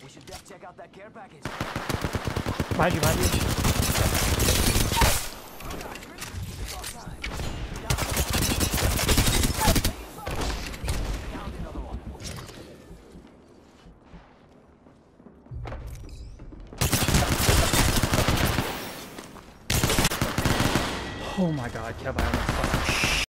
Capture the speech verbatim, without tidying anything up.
We should def check out that care package. Behind you, behind you. Oh my god, Kev, I almost